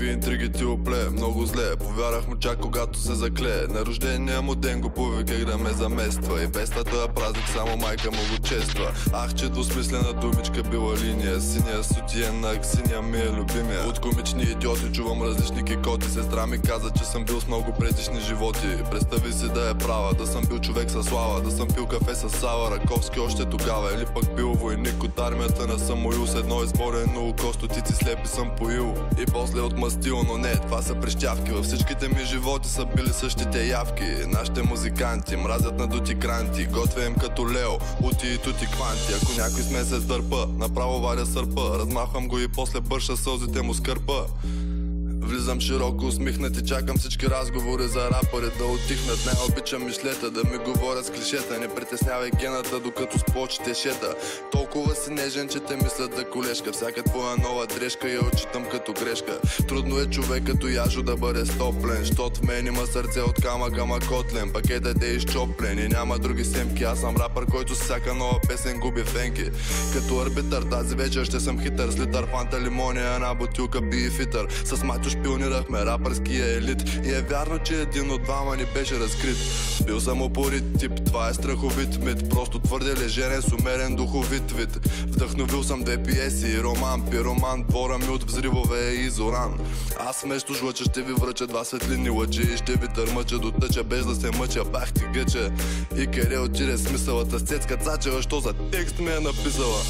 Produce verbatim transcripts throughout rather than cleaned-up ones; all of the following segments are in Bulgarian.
Какви интриги ти опле, много зле. Повярвах му чак когато се закле. На рождения му ден го повиках да ме замества. И без този празник само майка му го чества. Ах, че двусмислена думичка била линия. Синия сутиен на Аксиния ми е любимия. От комични идиоти чувам различни кикоти. Сестра ми каза, че съм бил с много предишни животи. Представи си да е права, да съм бил човек със слава, да съм пил кафе с Сава Раковски още тогава. Или пък бил войник от армията на Самуил. С едно изборено око стотици слепи съм поил. И после отмъстил, но не, това са прищявки. Във всичките ми животи са били същите явки. Нашите музиканти мразят на дути кранти. Готвя им като Лео, ути и тути кванти. Ако някой сме се сдърпа, направо варя сърпа. Размахвам го и после бърша сълзите му скърпа. Влизам широко усмихнат и чакам всички разговори за рапъри да отихнат. Не обичам мишлета, да ми говорят с клишета. Не притеснявай гената, докато с плочите шета. Толкова си нежен, че те мислят за колешка. Всяка твоя нова дрежка я отчитам като грешка. Трудно е човек като Яжо да бъде стоплен, щот в мен има сърце от камък, ама котлен. Пакетът е изчоплен и няма други семки. Аз съм рапър, който с всяка нова песен губи фенки. Като арбитър тази вечер ще съм хитър. С литър фанта лимония, една бутилка би и фитър. С Матюш пионирахме рапърския елит. И е вярно, че един от двама ни беше разкрит. Бил съм упорит тип, това е страховит мит. Просто твърде лежерен с умерен духовит вид. Вдъхновил съм две пиеси, роман, пироман. Двора ми от взривове е изоран. Аз вместо жлъча ще ви връча два светлини лъчи. И ще ви търмъча до тъча без да се мъча. Бах ти гъча. И къде отиде смисълата с Цецка Цачева, що за текст ми е написала.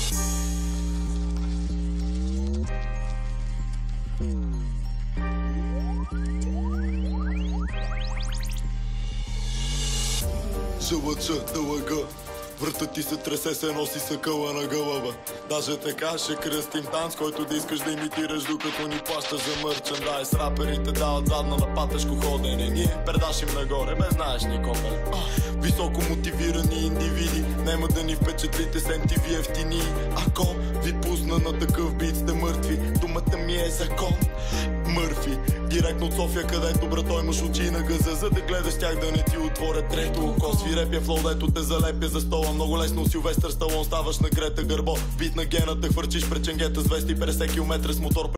Жълъча да лъга, вратът ти се тресе, се носи съкъла на гълъба. Даже така ще кръстим танц, който да искаш да имитираш, докато ни плащаш за мърчендайз. Рапърите дават задна на патешко ходене, ние предашим нагоре, без знаеш ни копеле. Високо мотивирани индивиди, нема да ни впечатлите с ем ти ви ефтини. Ако ви пусна на такъв бит, сте мъртви, думата ми е закон. Мърфи, директно от София, където брато имаш очи на гъза, за да гледаш тях да не ти отворят трето око. Свирепия флоу, дето те залепя за стола. Много лесно Силвестър Сталон ставаш на Грета Гърбо. Бит на гената, хвърчиш пред ченгета с двеста и петдесет километра с мотор.